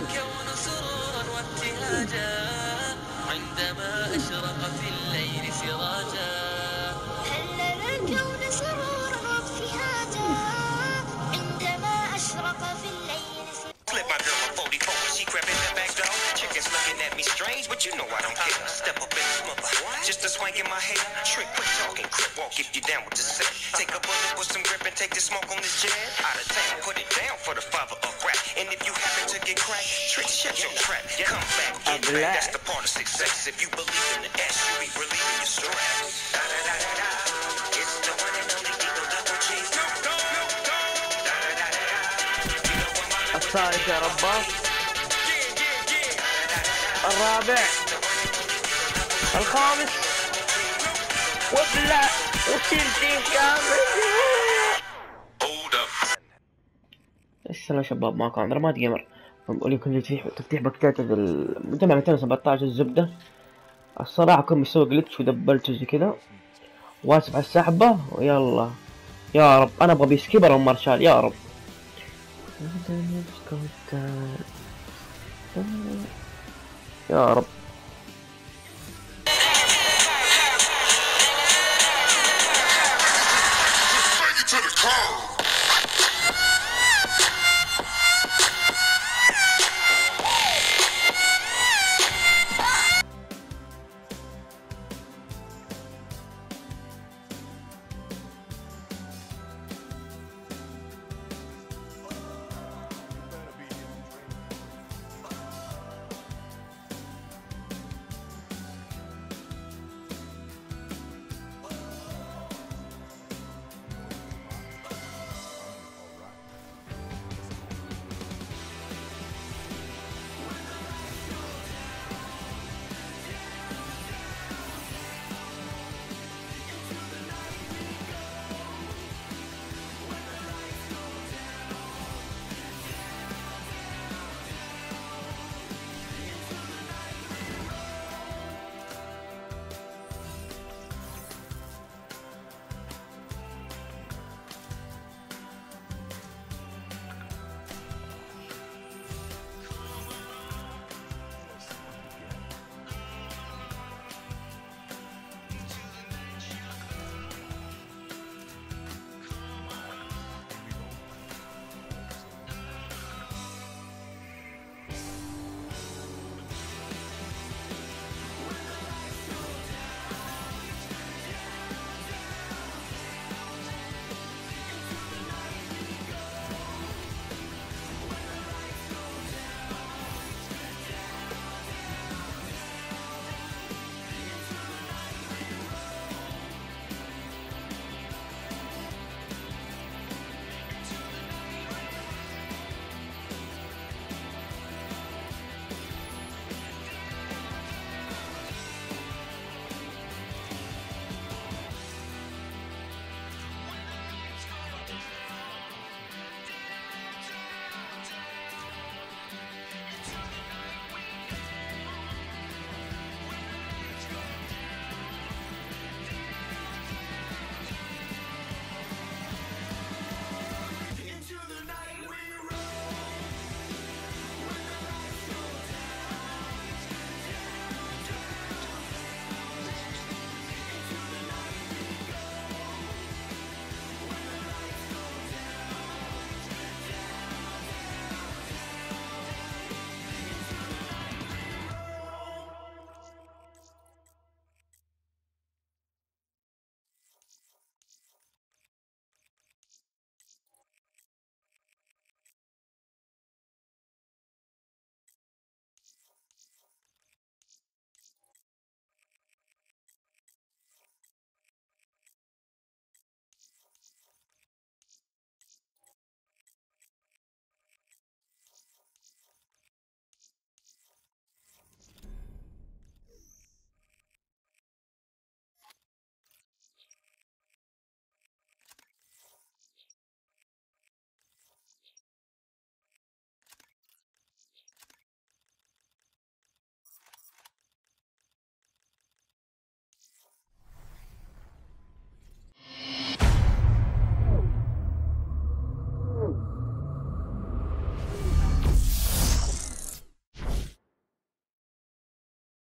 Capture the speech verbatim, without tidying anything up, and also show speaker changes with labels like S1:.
S1: الكون سرورا وابتهاجا عندما أشرق في الليل سراجا. هلل الكون سرورا وابتهاجا عندما أشرق في الليل سراجا. Flip my girl a forty-four, she grabbing that back door. Chickens looking at me strange, but you know I don't care. Step up in this mother, just a swank in my head. Trick, quit talking, crip walk if you down with the set. Take a bullet with some grip and take the smoke on this jet. Out of town, put it down for the father of rap. And if you happen to get cracked, Trick, shut your trap. Come back, get back, that's the part of success. If you believe in the S, you be relieving your stress. Da da da da da, it's the one and only Eagle Double G.
S2: الثالث يا رباه، الرابع، الخامس، وابلع وشيلتين كامل. السلام شباب، معكم عند رماد جيمر. بقول لكم تفتيح تفتيح باكيتات المجمع مئتين وسبعة عشر الزبدة. الصراحة كنت مسوي جلتش ودبلته زي كذا، واسف على السحبة. ويلا يا رب، انا ابغى بيسكيبر او مارشال يا رب. يا رب